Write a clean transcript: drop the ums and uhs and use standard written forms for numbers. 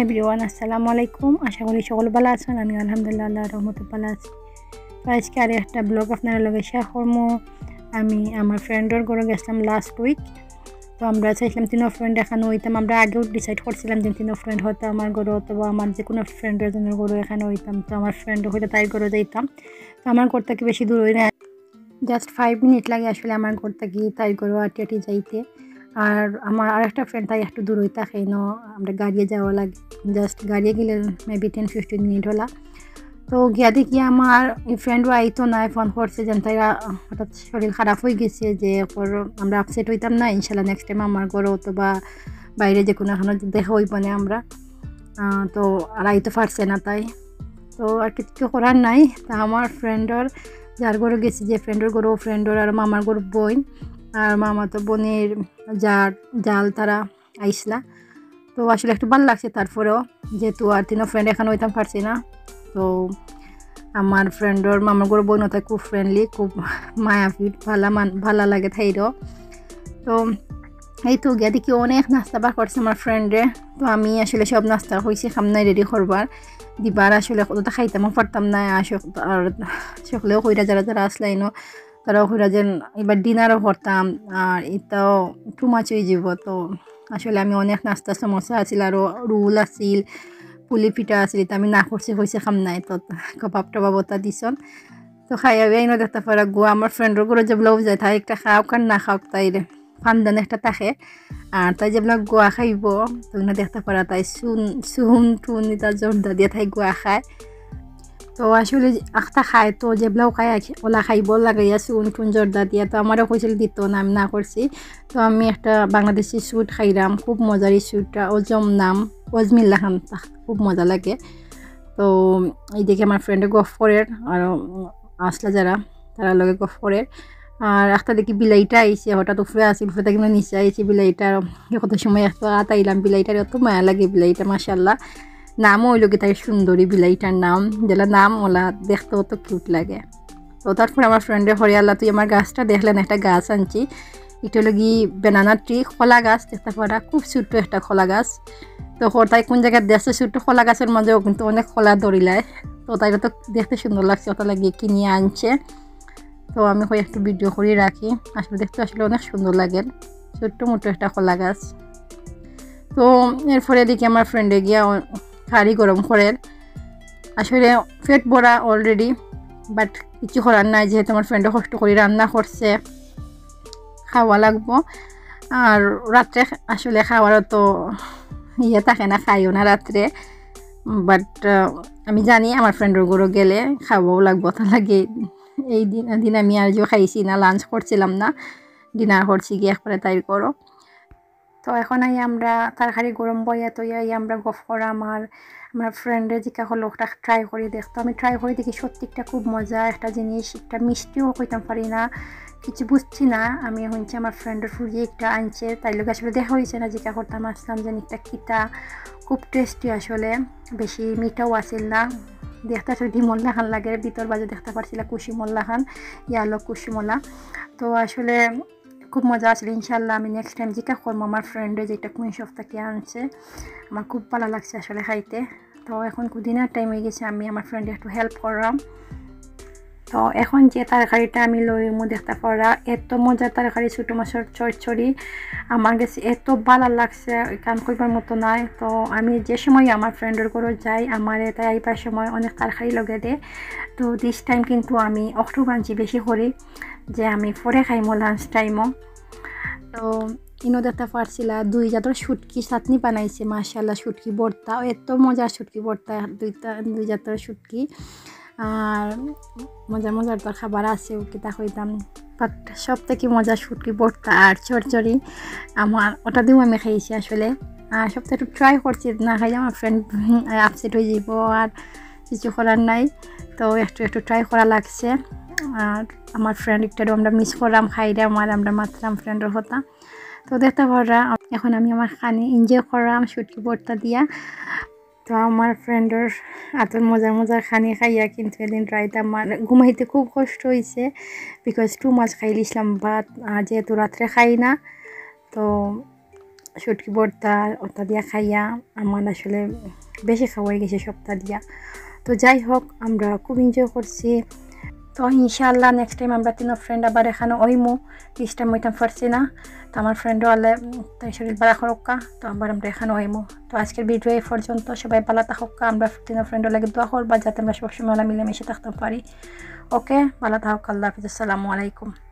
Everyone, আসসালামু আলাইকুম। আশা করি সকল ভালো আছেন। আমি আলহামদুলিল্লাহ আল্লাহর রহমতে ভালো আছি। তো আজকে আর একটা ব্লগ আপনার লগে শেয়ার করবো। আমি আমার ফ্রেন্ডের ঘরে গেছিলাম লাস্ট উইক। তো আমরা চাইছিলাম তিনও ফ্রেন্ড এখানে হইতাম। আমরা আগেও ডিসাইড করছিলাম যে তিনও ফ্রেন্ড হয়তো আমার ঘরে অথবা আমার যে কোনো ফ্রেন্ডের জনের ঘরে এখানে হইতাম। তো আমার ফ্রেন্ড হইলে তাই ঘরে যাইতাম। তো আমার ঘর থেকে বেশি দূর হই না, জাস্ট 5 মিনিট লাগে আসলে আমার ঘর থেকে তাই ঘরে আটি যাইতে। আর আমার আরেকটা ফ্রেন্ড তাই একটু দূর হইতে থাকে না, আমরা গাড়িয়ে যাওয়া লাগে। জাস্ট গাড়িয়ে গেলে মেবি 10-15 মিনিট হলা। তো গিয়া দেখি আমার এই ফ্রেন্ডও আইতো না, ফোন করছে যেন তাইরা হঠাৎ শরীর খারাপ হয়ে গেছে, যে আমরা আপসেট হইতাম না। ইনশাল্লাহ নেক্সট টাইম আমার ঘরে অথবা বাইরে যে কোনো এখনো দেখা হইব না আমরা। তো আর আইতে পারছে না, তাই তো আর কিছু করার নাই। তা আমার ফ্রেন্ডর যার ঘরে গেছি, যে ফ্রেন্ডের ঘরেও ফ্রেন্ডর আর মামার ঘর বোন আর মামা তো বোনের জাল তারা আইসলা। তো আসলে একটু ভালো লাগছে। তারপরেও যেহেতু আর তিনও ফ্রেন্ড এখানে হইতাম পারছি না, তো আমার ফ্রেন্ডর মামার ঘর বোন তাই খুব ফ্রেন্ডলি, খুব মায়াফিট, ভালো লাগে থাইরও। তো এই তো গিয়া দেখি অনেক নাস্তা বার করছে আমার ফ্রেন্ডে। তো আমি আসলে সব নাস্তা হয়েছে সামনায় রেডি করবার দিবার, আসলে কতটা খাইতামও পারতাম না। আর সকলেও কইরা যারা আসলাই ন, তারাও কইরা যেন এবার ডিনারও করতাম, আর এটাও টু মাছ হয়ে যাব। তো আসলে আমি অনেক নাস্তা, সমোসা আছিল আর রোল আছিল, পুলি পিঠা আছিল, এটা আমি না করছি হয়েছে খাম নাই। তো কবাব টবাব ওটা দিছন। তো খাইয়া এনে দেখতে পারা গো আমার ফ্রেন্ডের করে যেগুলো যায় তাই একটা খাওক আর না খাওক তাই ফান্দান একটা থাকে। আর তাই যেগুলো গোয়া খাইব তখন দেখতে পারা তাই সুন টুন এটা জর্দা দিয়ে তাই গোয়া খায়। তো আসলে আখটা খায়, তো যেগুলো খায় ওলা খাইব লাগাইয়া সুন টুন জর্দা দিয়া। তো আমারও কৈছিল দিত না, আমি না করছি। তো আমি একটা বাংলাদেশি সুইট খাইলাম, খুব মজার এই সুইটটা, ওজম নাম, ওজমিল্লা খান, খুব মজা লাগে। তো এই দেখে আমার ফ্রেন্ডে গফ করে আর আসলা যারা তারা লগে গফ করে। আর একটা দেখি বিলাইটা আইসে, হঠাৎ উপরে আসি, উপরে থেকে নিচে আইসি বিলাইটা। কত সময় এত আতাইলাম বিলাইটার, এত মায়া লাগে বিলাইটা, মাশাল্লাহ। নামও ওই লোকে তাই সুন্দরী বিলাইটার নাম, যেটা নাম ওলা দেখতে অত কিউট লাগে। তো তারপর আমার ফ্রেন্ডে হরিয়াল্লা তুই আমার গাছটা দেখলেন, একটা গাছ আনছি, এটা লগি বেনানা ট্রি, খোলা গাছ দেখতে পারা, খুব ছোট্ট একটা খোলা গাছ। তো তাই কোন জায়গায় দেখছে ছোট্ট খোলা গাছের মাঝেও কিন্তু অনেক খোলা দড়িলায়। তো তাই তো দেখতে সুন্দর লাগছে, ওটা লাগিয়ে কিনিয়ে আনছে। তো আমি কই একটু ভিডিও করে রাখি, আসলে দেখতে আসলে অনেক সুন্দর লাগে, ছোট্ট মোটো একটা খোলা গাছ। তো এরপরে দেখি আমার ফ্রেন্ডে গিয়া খাড়ি গরম করে, আসলে পেট ভরা অলরেডি, বাট কিছু করার নাই, যেহেতু আমার ফ্রেন্ডে কষ্ট করে রান্না করছে, খাওয়া লাগবো। আর রাত্রে আসলে খাওয়ারও তো ইয়ে থাকে না, খাইও না রাত্রে। বাট আমি জানি আমার ফ্রেন্ডের ঘরে গেলে খাওয়াও লাগবো, তা লাগে এই দিন আমি আর যে খাইছি না, লাঞ্চ করছিলাম না, ডিনার করছি গিয়ে একবারে তাই করো। তো এখন আমরা তরকারি গরম বইয়া তো আমরা গফ করা আমার ফ্রেন্ডের জিকা হলো ওটা ট্রাই করে দেখতো। আমি ট্রাই করে দেখি সত্যিটা খুব মজা একটা জিনিস, একটা মিষ্টিও কইতাম পারি না, কিছু বুঝছি না। আমি হচ্ছে আমার ফ্রেন্ডের ফুরিয়ে একটা আনছে, তাই লোক আসলে দেখা হয়েছে না, জিকা করতাম আসলাম যেন একটা কিতা, খুব টেস্টি আসলে, বেশি মিঠাও আসিল না। দেখতে আসলে ডিমল্লা খান লাগে, ভিতর বাজে দেখতে পারছিলাম কুশিমল্লা খান, ইয়ালো কুশিমলা। তো আসলে খুব মজা আসলে। ইনশাল্লাহ আমি নেক্সট টাইম যেটা করবো আমার ফ্রেন্ডে যেটা কুইন শপ থেকে আনছে, আমার খুব ভালো লাগছে আসলে খাইতে। তো এখন ডিনার টাইম হয়ে গেছে, আমি আমার ফ্রেন্ডে একটু হেল্প করলাম। তো এখন যে তরকারিটা আমি লইমু দেখতে পারা, এত মজার তরকারি, ছোটো মাছের চচ্চড়ি, আমার কাছে এত ভালো লাগছে কান কইবার মতো নাই। তো আমি যে সময় আমার ফ্রেন্ডের ঘরে যাই, আমার তাই আইবার সময় অনেক তরকারি লগে দে। তো দিস টাইম কিন্তু আমি অক্টো বাঞ্চি বেশি করি, যে আমি পরে খাইমো লাঞ্চ টাইমও। তো ইনো দেখতে পারছিলা 2 জাতের শুটকি চাটনি বানাইছে, মাশাআল্লাহ, শুটকি ভর্তা, এত মজার শুটকি ভর্তা, 2 জাতের শুটকি। আর মজার তো খাবার আছে ওকে তা হইতাম, বাট সব থেকে মজা শুটকি ভর্তা আর চরচড়ি, আমার ওটা দিয়েও আমি খাইছি আসলে। আর সবটা একটু ট্রাই করছি, না খাই আমার ফ্রেন্ড আপসেট হয়ে যাব, আর কিছু করার নাই। তো একটু ট্রাই করা লাগছে। আর আমার ফ্রেন্ড একটাও আমরা মিস করলাম, খাইলাম আর আমরা মাত্রাম ফ্রেন্ডের হতা। তো দেখতে পারা এখন আমি আমার খানি এনজয় করলাম শুটকি ভর্তা দিয়া। তো আমার ফ্রেন্ডের এত মজার খানি খাইয়া কিন্তু এদিন রাইতে আমার ঘুমাইতে খুব কষ্ট হয়েছে, বিকজ টু মাছ খাইলিছিলাম ভাত, আর যেহেতু রাত্রে খাই না। তো শুটকি ভর্তা ওটা দিয়া খাইয়া আমার আসলে বেশি খাওয়াই গেছে সপ্তাহ দিয়া। তো যাই হোক আমরা খুব এনজয় করছি। তো ইনশাআল্লাহ নেক্সট টাইম আমরা তিন ফ্রেন্ড আবার এখানে ওইমু, দিস টাইম ওইতাম পারছি না। তো আমার ফ্রেন্ডও আলে তাই শরীর ভালো থাকা, তো আবার আমরা এখানে ওইমু। তো আজকের ভিডিও এই পর্যন্ত, সবাই ভালো থাকা, আমরা তিন ফ্রেন্ডও লাগে দোয়া করবা যাতে আমরা সবসময় মিলেমিশে থাকতে পারি। ওকে, ভালো থাকুক, আল্লাহ হাফিজ, আসসালামু আলাইকুম।